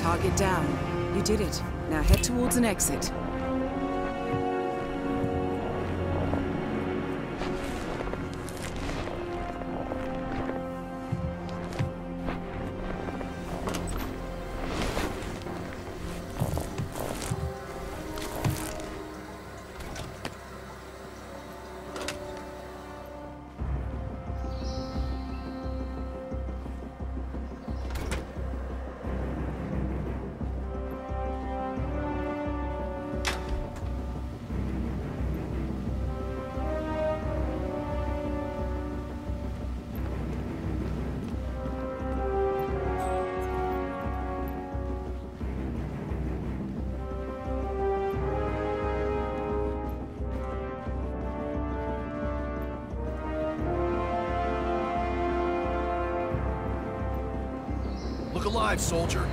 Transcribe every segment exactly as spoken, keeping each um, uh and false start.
Target down. You did it. Now head towards an exit. Look alive, soldier.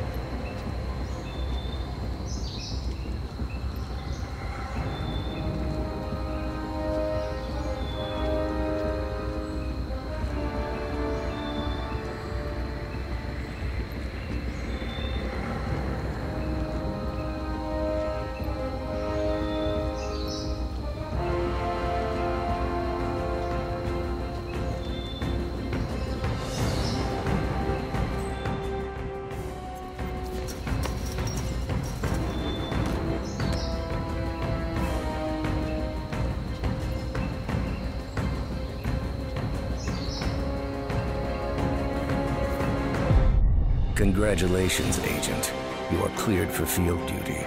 Congratulations, Agent. You are cleared for field duty.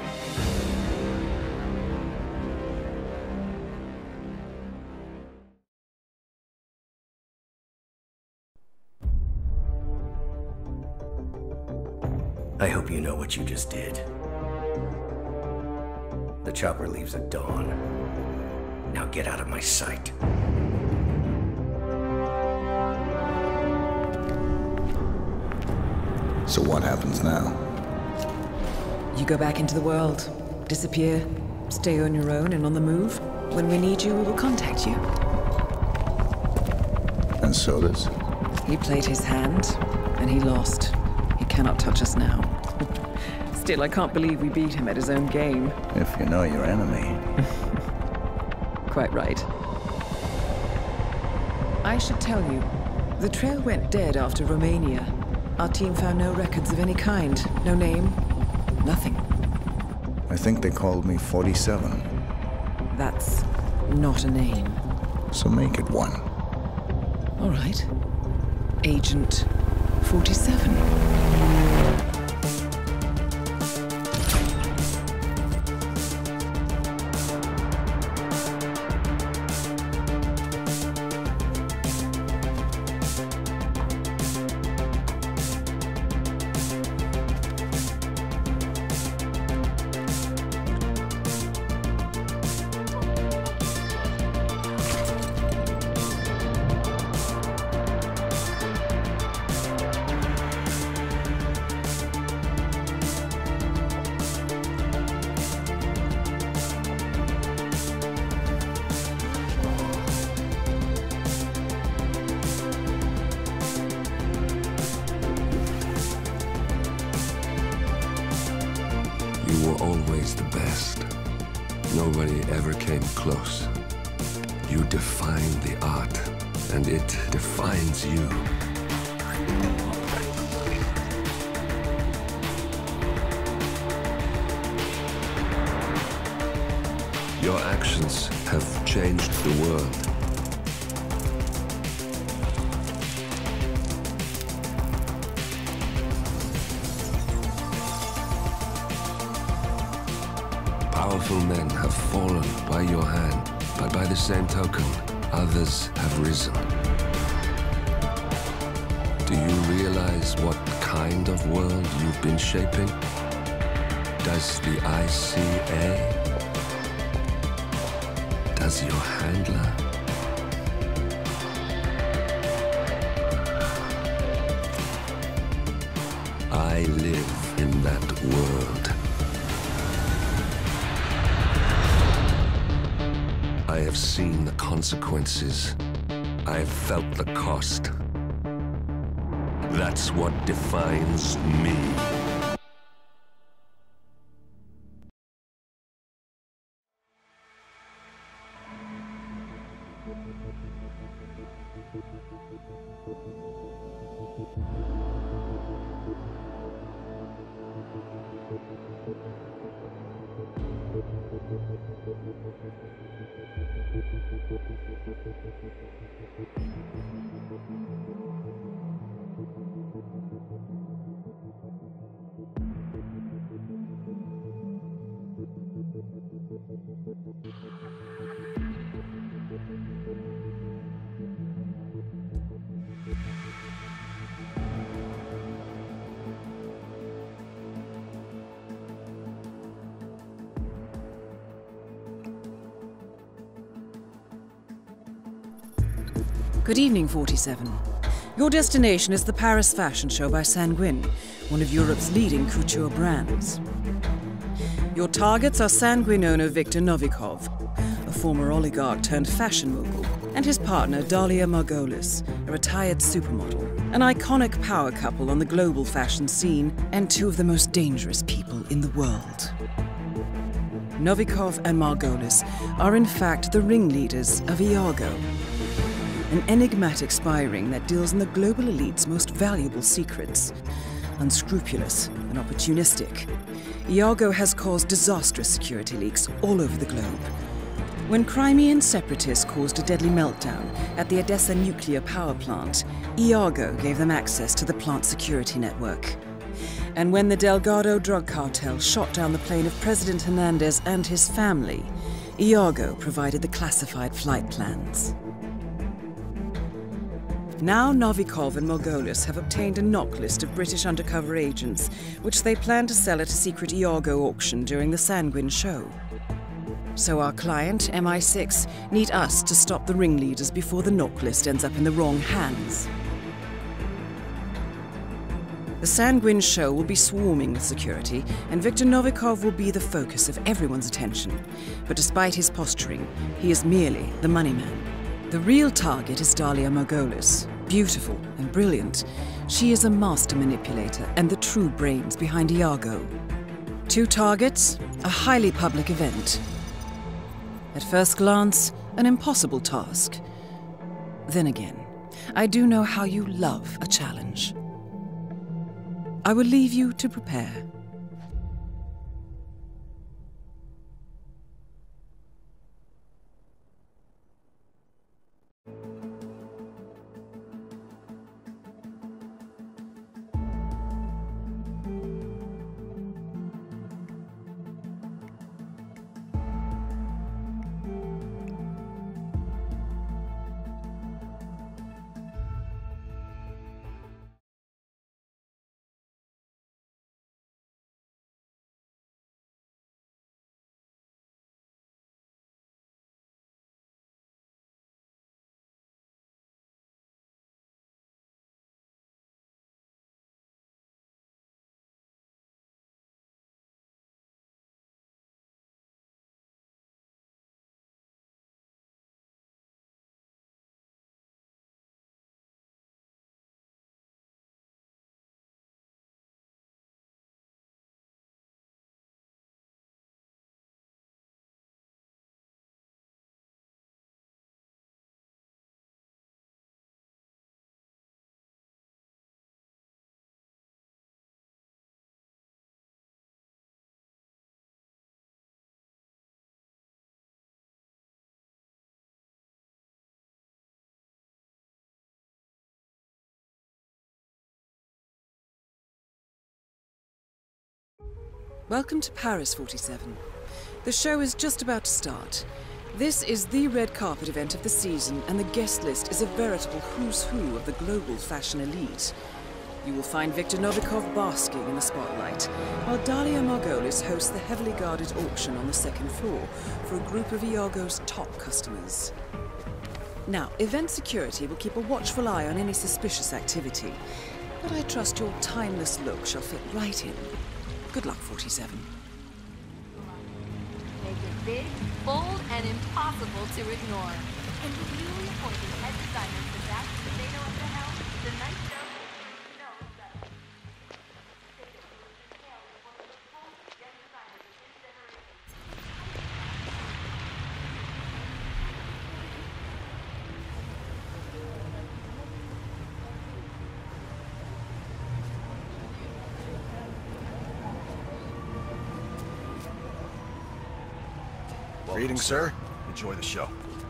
I hope you know what you just did. The chopper leaves at dawn. Now get out of my sight. So what happens now? You go back into the world, disappear, stay on your own and on the move. When we need you, we will contact you. And so does? He played his hand, and he lost. He cannot touch us now. Still, I can't believe we beat him at his own game. If you know your enemy. Quite right. I should tell you, the trail went dead after Romania. Our team found no records of any kind. No name. Nothing. I think they called me forty-seven. That's not a name. So make it one. All right. Agent forty-seven. You were always the best. Nobody ever came close. You define the art, and it defines you. Your actions have changed the world. Powerful men have fallen by your hand, but by the same token, others have risen. Do you realize what kind of world you've been shaping? Does the I C A? Does your handler? I live in that world. I have seen the consequences. I have felt the cost. That's what defines me. Good evening, forty-seven. Your destination is the Paris Fashion Show by Sanguine, one of Europe's leading couture brands. Your targets are Sanguine owner Viktor Novikov, a former oligarch turned fashion mogul, and his partner Dalia Margolis, a retired supermodel, an iconic power couple on the global fashion scene, and two of the most dangerous people in the world. Novikov and Margolis are in fact the ringleaders of Iago, an enigmatic spy ring that deals in the global elite's most valuable secrets. Unscrupulous and opportunistic, Iago has caused disastrous security leaks all over the globe. When Crimean separatists caused a deadly meltdown at the Odessa nuclear power plant, Iago gave them access to the plant's security network. And when the Delgado drug cartel shot down the plane of President Hernandez and his family, Iago provided the classified flight plans. Now Novikov and Margolis have obtained a knock list of British undercover agents, which they plan to sell at a secret Iago auction during the Sanguine show. So our client, M I six, need us to stop the ringleaders before the knock list ends up in the wrong hands. The Sanguine show will be swarming with security, and Viktor Novikov will be the focus of everyone's attention. But despite his posturing, he is merely the money man. The real target is Dalia Margolis. Beautiful and brilliant, she is a master manipulator and the true brains behind Iago. Two targets, a highly public event. At first glance, an impossible task. Then again, I do know how you love a challenge. I will leave you to prepare. Welcome to Paris, forty-seven. The show is just about to start. This is the red carpet event of the season, and the guest list is a veritable who's who of the global fashion elite. You will find Viktor Novikov basking in the spotlight, while Dalia Margolis hosts the heavily guarded auction on the second floor for a group of Iago's top customers. Now, event security will keep a watchful eye on any suspicious activity, but I trust your timeless look shall fit right in. Good luck, forty-seven. Make it big, bold, and impossible to ignore. And the newly appointed head designer for Zach Potato at the helm, the night show knows that. local Greetings, sir. sir. Enjoy the show.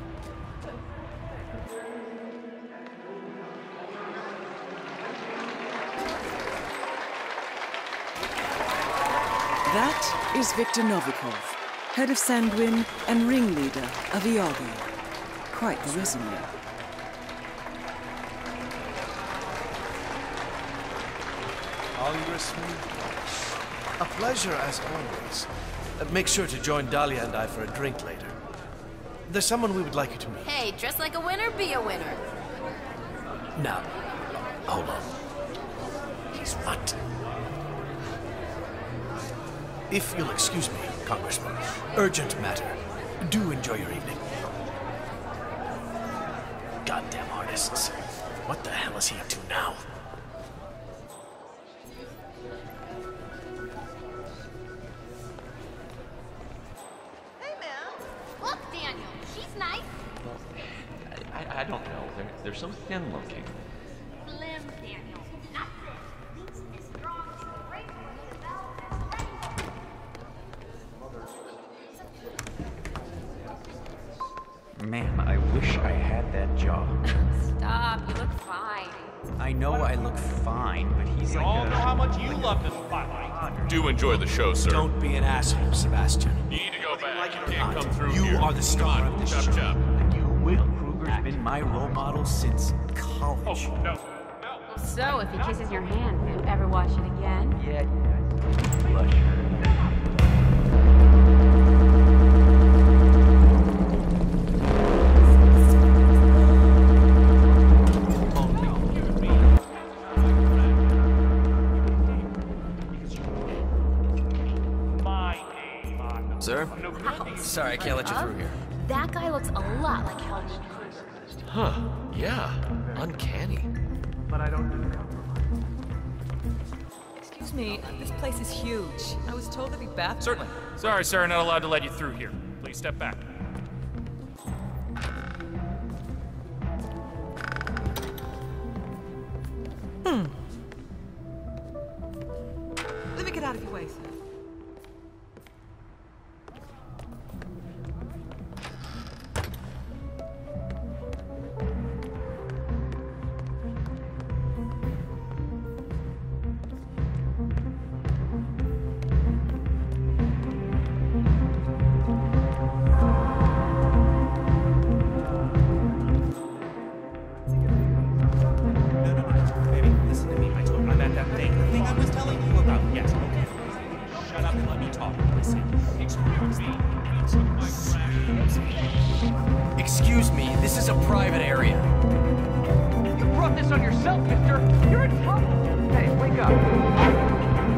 That is Viktor Novikov, head of Sanguine and ringleader of Iago. Quite the resume. Congressman, a pleasure as always. Uh, make sure to join Dahlia and I for a drink later. There's someone we would like you to meet. Hey, dress like a winner, be a winner. Now, hold on. He's what? If you'll excuse me, Congressman, urgent matter. Do enjoy your evening. Goddamn artists. What the hell is he up to now? Look, Daniel, she's nice. I, I don't know. They're, they're so thin looking. Slim, Daniel. Not thin. Least is strong, great for the development. Man, I wish I had that job. Stop, you look fine. I know I look fine, but he's We like all a... know how much you love this spotlight. Do enjoy the show, sir. Don't be an asshole, Sebastian. You need to go back. You can't come through You here. are the star Come on, of this chop show. chop. You will. Kruger's been my role model since college. Oh, no. So, if he kisses your hand, will you ever wash it again? Yeah, yeah. Blush. Sir? Ouch. Sorry, I can't let you through here. That guy looks a lot like Helmut Kruger. Huh. Yeah. Uncanny. Excuse me, this place is huge. I was told there'd be bathrooms. Certainly. Sorry, sir, not allowed to let you through here. Please step back. Hmm. Let me get out of your way, sir. Excuse me, this is a private area. You brought this on yourself, mister. You're in trouble. Hey, wake up.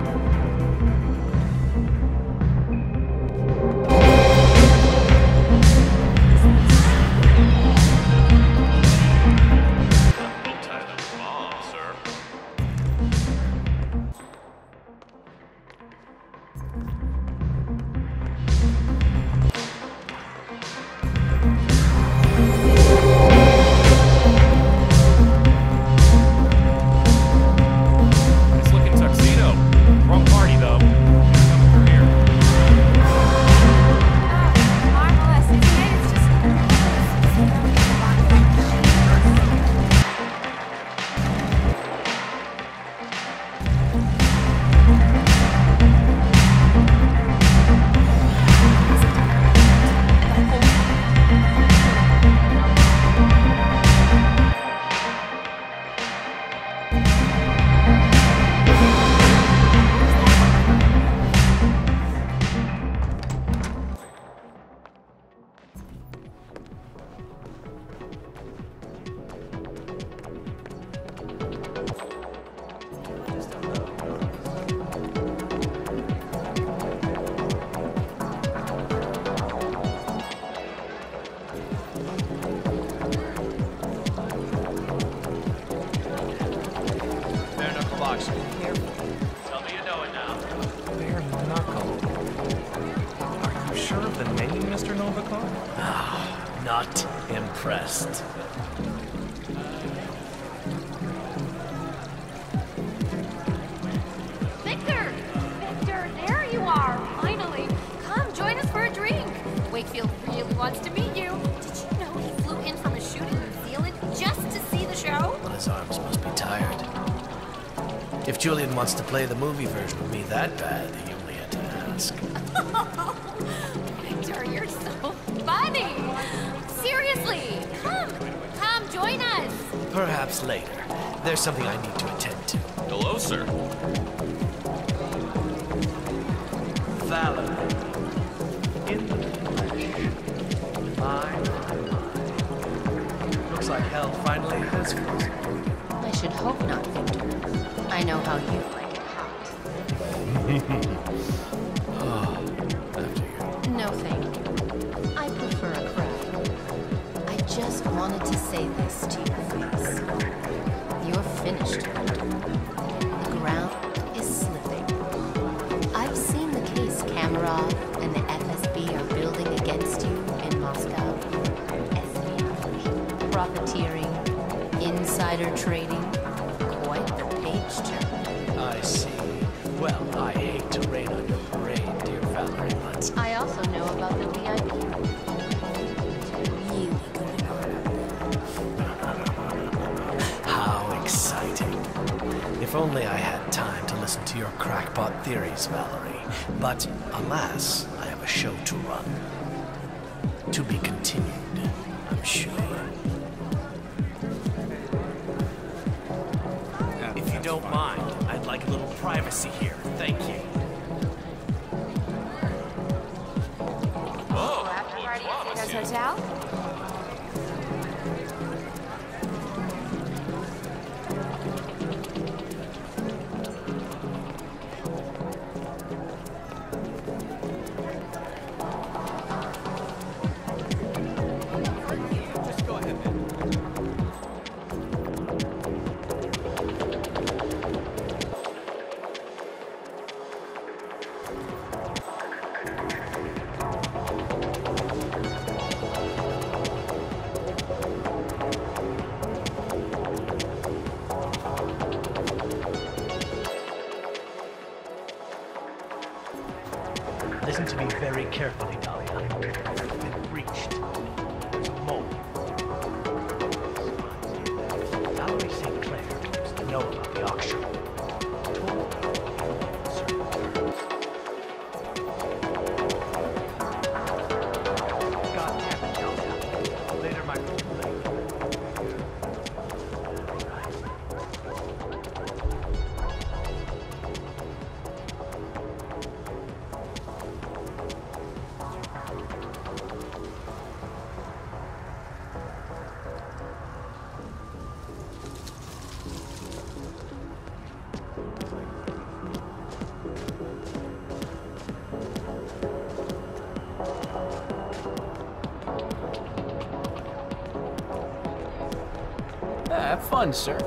Not impressed. Victor! Victor, there you are! Finally! Come, join us for a drink! Wakefield wants to meet you. Did you know he flew in from a shoot in New Zealand just to see the show? Well, his arms must be tired. If Julian wants to play the movie version of me that bad, he only had to ask. Victor, you're so funny. Seriously, come, come, join us. Perhaps later. There's something I need to attend to. Hello, sir. Valor. In the flesh. My, my, my. Looks like hell finally has frozen. I should hope not, Victor. I know how you like it hot. Oh, after you. No, thank you. I prefer a crowd. I just wanted to say this to your face. You're finished, Victor. The ground is slipping. I've seen the case Kamarov and the F S B are building against you in Moscow. Espionage, profiteering, insider trading. Quite the page turn. I see. Well, I hate to rain on your parade, dear Valerie, but... I also know about the V I P. Really going on. How exciting. If only I had time to listen to your crackpot theories, Valerie. But, alas, I have a show to run. To be continued, I'm sure. If you don't mind, I'd like a little privacy here. Thank you. Oh, After party bonsoir, at Santa's monsieur. Hotel? Just go ahead, man. Listen to me very carefully, Dahlia. I've been breached. There's a mole. Valerie Saint Clair used to know about the auction. Told me. Certain terms. God damn it, Delta. Later might be too late. Have fun, sir.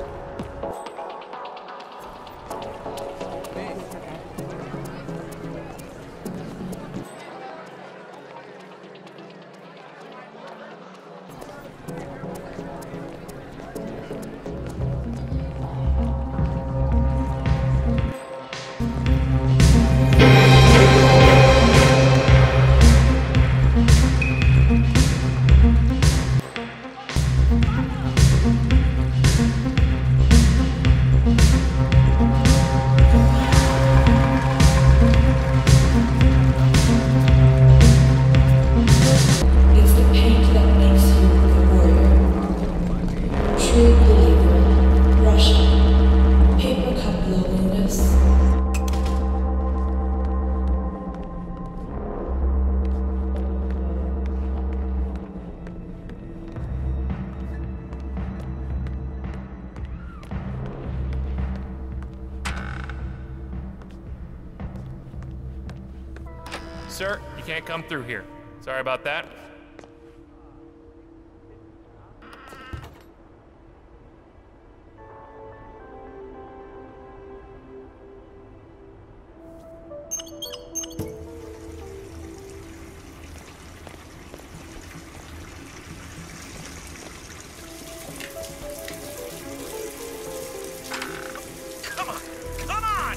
It's the paint that makes you the warrior. True believer. Russia. Paper cup loneliness. Sir, you can't come through here. Sorry about that. Come on! Come on!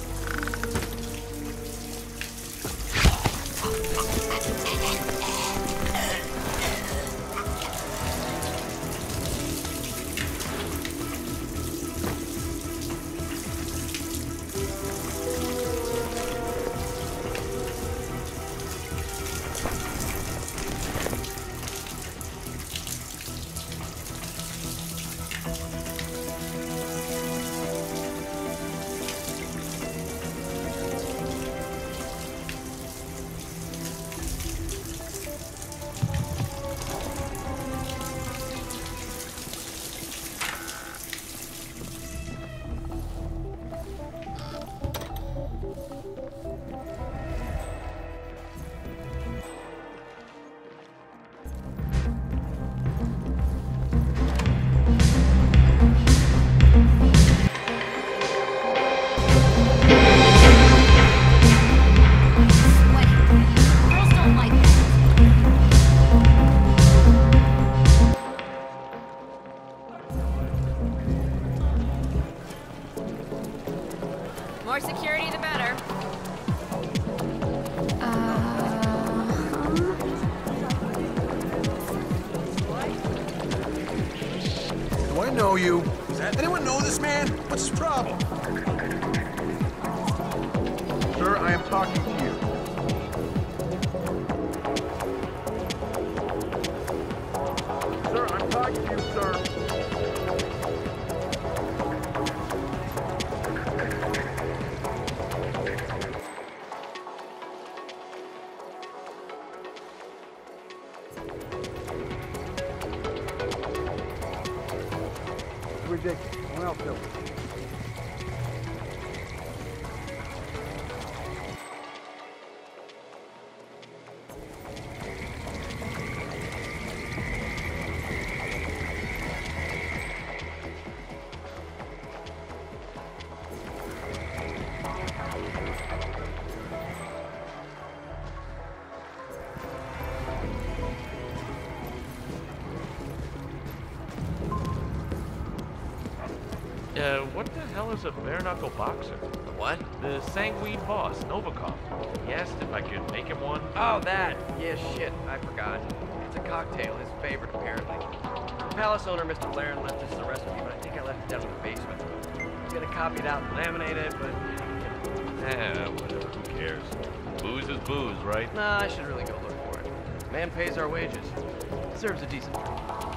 More security, the better. Do I know you? Does anyone know this man? What's his problem? Sir, I am talking to you. Sir, I'm talking to you, sir. Ridiculous. Someone else do it. Uh, what the hell is a bare-knuckle boxer? The what? The sanguine boss, Novikov. He asked if I could make him one. Oh, that! Yeah, shit, I forgot. It's a cocktail, his favorite, apparently. The palace owner, Mister Laren, left us the recipe, but I think I left it down in the basement. I was gonna copy it out and laminate it, but... Eh, whatever, who cares? Booze is booze, right? Nah, I should really go look for it. Man pays our wages. Deserves a decent drink.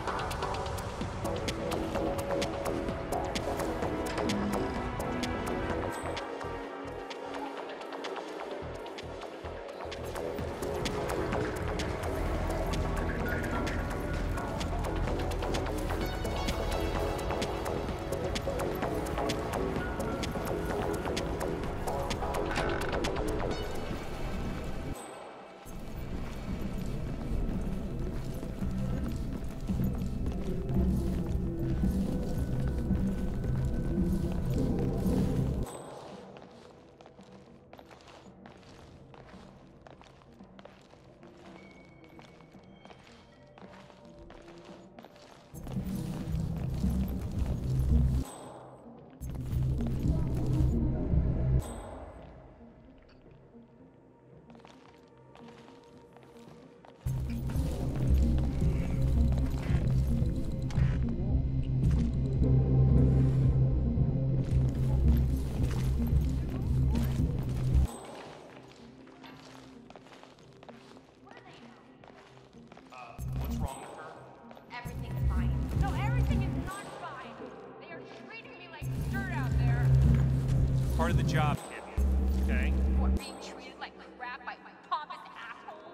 Part of the job, kid. Okay? What, being treated like crap by my pompous asshole?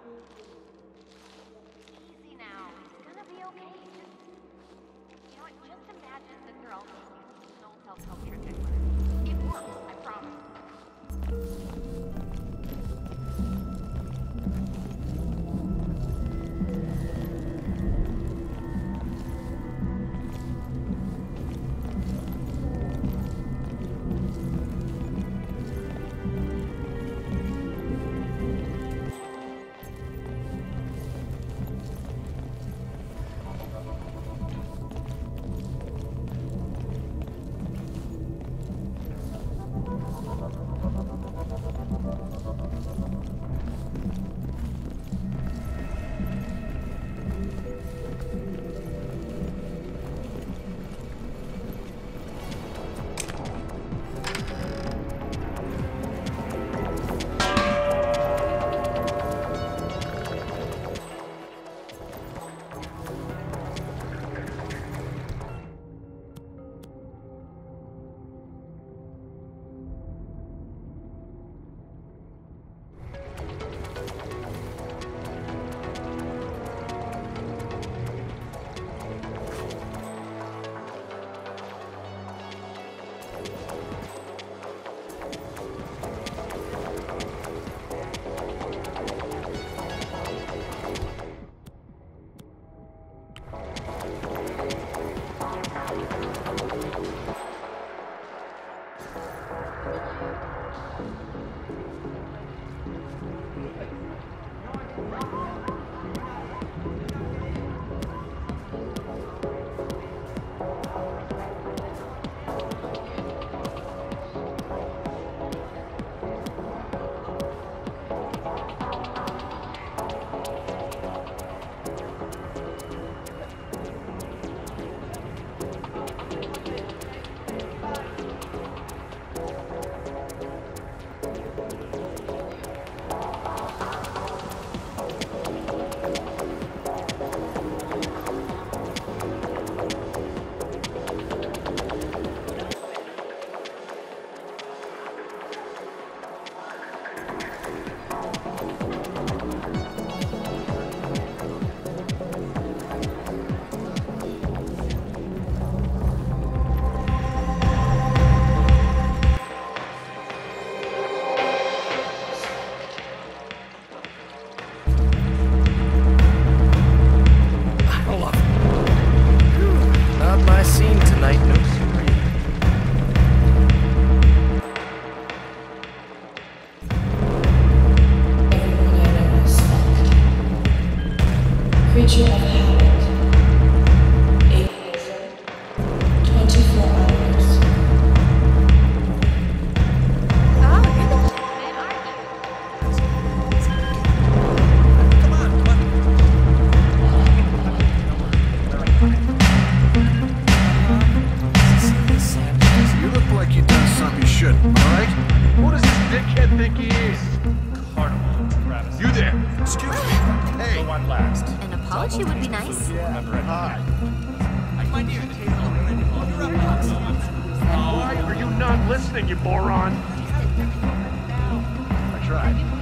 Easy now. It's gonna be okay. Just, you know what? Just imagine the girl using no self-help trick anywhere. It works, I promise. think he is? Carnival, Travis. You there? Excuse me. Hey. Go on last. An apology would be nice. Remember it. Hi. Why are you not listening, you moron? I tried.